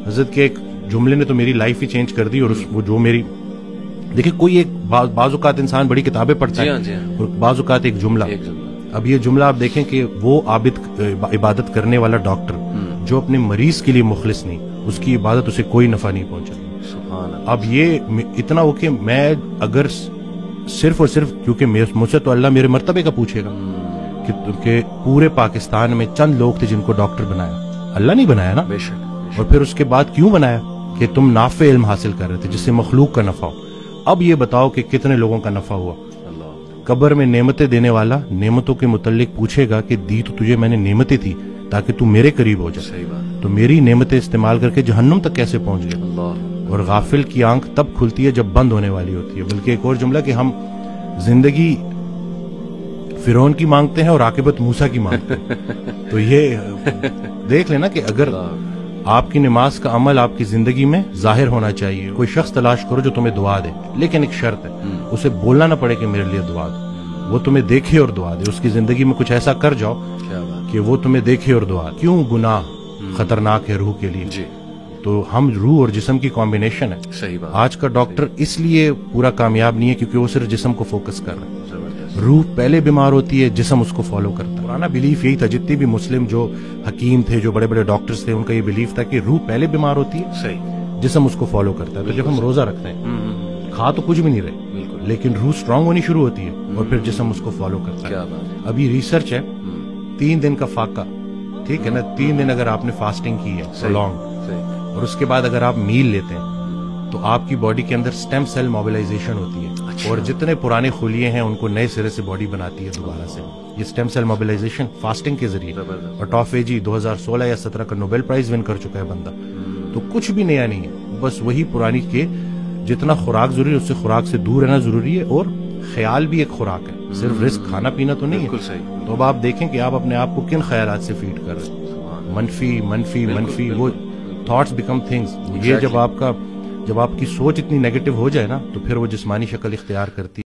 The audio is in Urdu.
حضرت کے ایک جملے نے تو میری لائف ہی چینج کر دی. اور وہ جو میری دیکھیں کوئی ایک بعض اوقات انسان بڑی کتابیں پڑھتا ہے اور بعض اوقات ایک جملہ. اب یہ جملہ آپ دیکھیں کہ وہ عبادت کرنے والا ڈاکٹر جو اپنے مریض کے لیے مخلص نہیں, اس کی عبادت اسے کوئی نفع نہیں پہنچا. اب یہ اتنا ہو کہ میں اگر صرف اور صرف کیونکہ مجھ سے تو اللہ میرے مرتبے کا پوچھے گا کہ پورے پاکستان میں چند لوگ تھے جن کو ڈاکٹر بنایا, اللہ نہیں بنایا نا. اور پھر اس کے بعد کیوں بنایا کہ تم نافع علم حاصل کر رہے تھے جس سے مخلوق کا نفع ہو. اب یہ بتاؤ کہ کتنے لوگوں کا نفع ہوا. قبر میں نعمتیں دینے والا نعمتوں کے متعلق پوچھے گا کہ دی تو تجھے میں نے نعمتیں تھی تاکہ تو میرے قریب ہو جائے, تو میری نعمتیں استعمال کر کے جہنم تک کیسے پہنچ گئے. اور غافل کی آنکھ تب کھلتی ہے جب بند ہونے والی ہوتی ہے. بلکہ ایک اور جملہ کہ ہم زندگی فرعون کی مانگتے ہیں اور عاقبت موسیٰ کی مانگتے ہیں. تو یہ دیکھ لینا کہ اگر آپ کی نماز کا عمل آپ کی زندگی میں ظاہر ہونا چاہیے. کوئی شخص تلاش کرو جو تمہیں دعا دے, لیکن ایک شرط ہے, اسے بولنا نہ پڑے کہ میرے لیے دعا دو, وہ تمہیں دیکھے اور دعا دے. اس کی زندگی میں کچھ ایسا کر جاؤ کہ وہ تمہیں دیکھے اور دعا. کیوں گناہ خطرناک ہے روح کے لیے. تو ہم روح اور جسم کی کمبینیشن ہے. آج کا ڈاکٹر اس لیے پورا کامیاب نہیں ہے کیونکہ وہ صرف جسم کو فوکس کر رہا ہے. روح پہلے بیمار ہوتی ہے, جسم اس کو فالو کرتا ہے. پرانا بلیف یہی تھا, جتنے بھی مسلم جو حکیم تھے, جو بڑے بڑے ڈاکٹرز تھے, ان کا یہ بلیف تھا کہ روح پہلے بیمار ہوتی ہے, جسم اس کو فالو کرتا ہے. تو جب ہم روزہ رکھتے ہیں کھا تو کچھ بھی نہیں رہے, لیکن روح اسٹرانگ ہونی شروع ہوتی ہے اور پھر جسم اس کو فالو کرتا ہے. ابھی ریسرچ ہے 3 دن کا فاقہ, ٹھیک ہے نا, 3 دن اگر آپ نے فاسٹنگ کی ہے لانگ, اور اس کے بعد اگر آپ میل لیتے ہیں تو آپ کی باڈی کے اندر سٹیم سیل موبلائزیشن ہوتی ہے. اور جتنے پرانے خلیے ہیں ان کو نئے سرے سے باڈی بناتی ہے دوبارہ سے. یہ سٹیم سیل موبلائزیشن فاسٹنگ کے ذریعے. اور ٹافیجی 2016 یا 17 کا نوبل پرائز ون کر چکا ہے بندہ. تو کچھ بھی نیا نہیں ہے, بس وہی پرانی کے جتنا خوراک ضروری ہے اس سے خوراک سے دور رہنا ضروری ہے. اور خیال بھی ایک خوراک ہے, صرف رزق کھانا پینا تو نہیں ہے. تو اب آپ دیکھیں کہ آپ اپنے آپ کو کن خیالات سے فیڈ کر رہے ہیں. منفی منفی منفی, وہ تھاٹس بیکم تھنگز. یہ جب آپ کی سوچ اتنی نیگیٹو ہو جائے نا تو پھر وہ جسمانی شکل اختیار کرتی ہے.